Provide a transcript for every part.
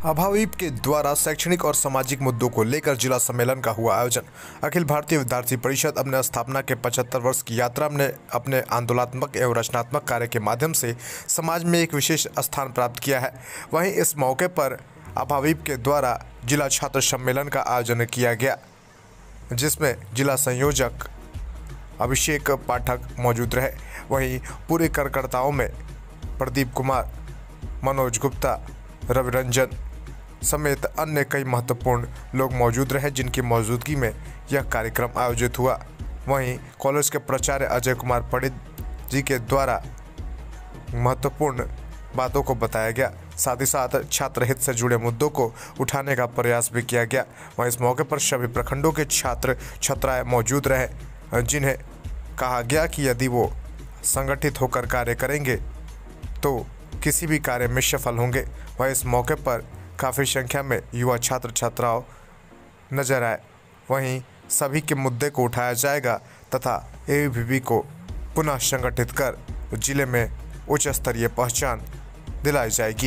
अभाविप के द्वारा शैक्षणिक और सामाजिक मुद्दों को लेकर जिला सम्मेलन का हुआ आयोजन। अखिल भारतीय विद्यार्थी परिषद अपने स्थापना के 75 वर्ष की यात्रा में अपने आंदोलनात्मक एवं रचनात्मक कार्य के माध्यम से समाज में एक विशेष स्थान प्राप्त किया है। वहीं इस मौके पर अभाविप के द्वारा जिला छात्र सम्मेलन का आयोजन किया गया, जिसमें जिला संयोजक अभिषेक पाठक मौजूद रहे। वहीं पूरे कार्यकर्ताओं में प्रदीप कुमार, मनोज गुप्ता, रवि रंजन समेत अन्य कई महत्वपूर्ण लोग मौजूद रहे, जिनकी मौजूदगी में यह कार्यक्रम आयोजित हुआ। वहीं कॉलेज के प्राचार्य अजय कुमार पंडित जी के द्वारा महत्वपूर्ण बातों को बताया गया, साथ ही साथ छात्र हित से जुड़े मुद्दों को उठाने का प्रयास भी किया गया। वहीं इस मौके पर सभी प्रखंडों के छात्र छात्राएं मौजूद रहे, जिन्हें कहा गया कि यदि वो संगठित होकर कार्य करेंगे तो किसी भी कार्य में सफल होंगे। वहीं इस मौके पर काफ़ी संख्या में युवा छात्र छात्राओं नजर आए। वहीं सभी के मुद्दे को उठाया जाएगा तथा एबीवीपी को पुनः संगठित कर जिले में उच्च स्तरीय पहचान दिलाई जाएगी।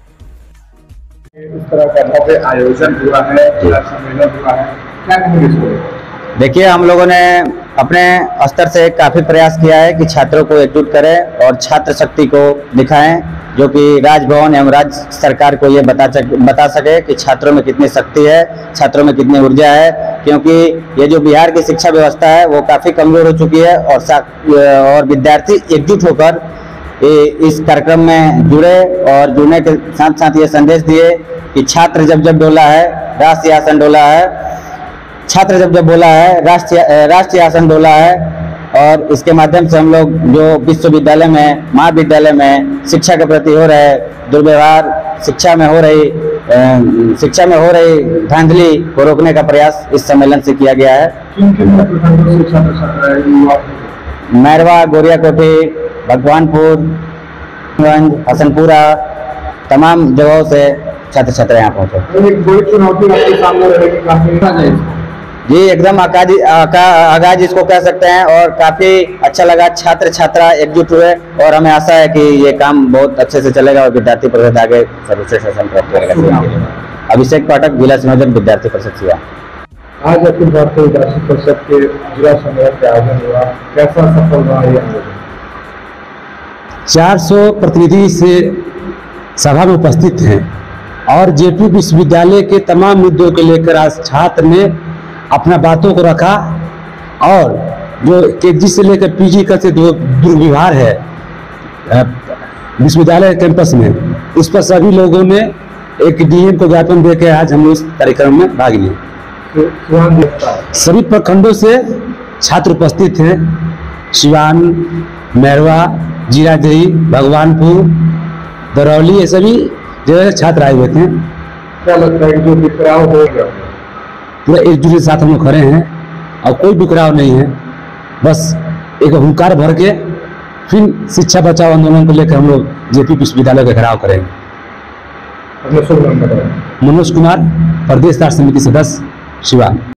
इस तरह का भव्य आयोजन हुआ है, जिला सम्मेलन हुआ है, क्या कहेंगे? देखिए, हम लोगों ने अपने स्तर से काफ़ी प्रयास किया है कि छात्रों को एकजुट करें और छात्र शक्ति को दिखाएं, जो कि राजभवन एवं राज्य सरकार को ये बता सके कि छात्रों में कितनी शक्ति है, छात्रों में कितनी ऊर्जा है। क्योंकि ये जो बिहार की शिक्षा व्यवस्था है वो काफ़ी कमज़ोर हो चुकी है और विद्यार्थी एकजुट होकर इस कार्यक्रम में जुड़े और जुड़ने के साथ साथ ये संदेश दिए कि छात्र जब डोला है राष्ट्रीय आसन डोला है, छात्र जब बोला है राष्ट्रीय आसन डोला है। और इसके माध्यम से हम लोग जो विश्वविद्यालय में, महाविद्यालय में शिक्षा के प्रति हो रहे दुर्व्यवहार, शिक्षा में हो रही धांधली को रोकने का प्रयास इस सम्मेलन से किया गया है। मैरवा, गोरियाकोठी, भगवानपुर, हसनपुरा, तमाम जगहों से छात्र छात्रा यहाँ पहुँचे। जी, एकदम आगाज इसको कह सकते हैं और काफ़ी अच्छा लगा। छात्र छात्रा एकजुट हुए और हमें आशा है कि ये काम बहुत अच्छे से चलेगा और विद्यार्थी परिषद आगे सर्वश्रेष्ठ शासन प्राप्त करेगा। अभिषेक पाठक, जिला संयोजक विद्यार्थी परिषद सिवान। आज अखिल भारतीय विद्यार्थी परिषद के जिला सम्मेलन का आयोजन हुआ, कैसा सफल रहा ये आयोजन? 400 प्रतिनिधि से सभा में उपस्थित हैं और जेपी विश्वविद्यालय के तमाम मुद्दों को लेकर आज छात्र ने अपना बातों को रखा और जो केजी से लेकर पीजी का से जो दुर्व्यवहार है विश्वविद्यालय कैंपस में, उस पर सभी लोगों ने एक डीएम को ज्ञापन देकर आज हम इस कार्यक्रम में भाग लिए। सभी प्रखंडों से छात्र उपस्थित हैं। सिवान, मैरवा, जीरादेई, भगवानपुर, दरौली, ये सभी जगह छात्र आए हुए थे। क्या लगता है कि जो बिखराव हो गया पूरा एकजुट के साथ हम लोग खड़े हैं और कोई बिखराव नहीं है, बस एक हुंकार भर के फिर शिक्षा बचाओ आंदोलन को लेकर हम लोग जेपी विश्वविद्यालय का घेराव करेंगे। मनोज कुमार, प्रदेश कार्य समिति सदस्य, सिवान।